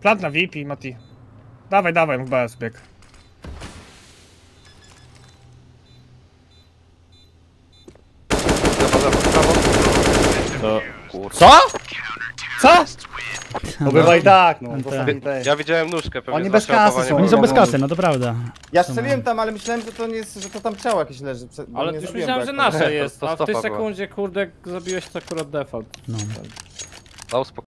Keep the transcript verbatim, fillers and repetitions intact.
Plant na V I P, Mati. Dawaj, dawaj, mógł B S bieg. To... Co? Co? No bywa i tak, no. No tak. Czasami też. Ja widziałem nóżkę, pewnie Oni z bez naszego kasy chowania są. Oni było. są bez kasy, no to prawda. Ja strzeliłem tam, ale myślałem, że to nie jest, że to tam ciało jakieś leży. Prze- bo Ale nie już zrobiłem myślałem, że tak. nasze jest, to a w tej stopa była. sekundzie, kurde, zabiłeś to akurat default. No. Dał spokój.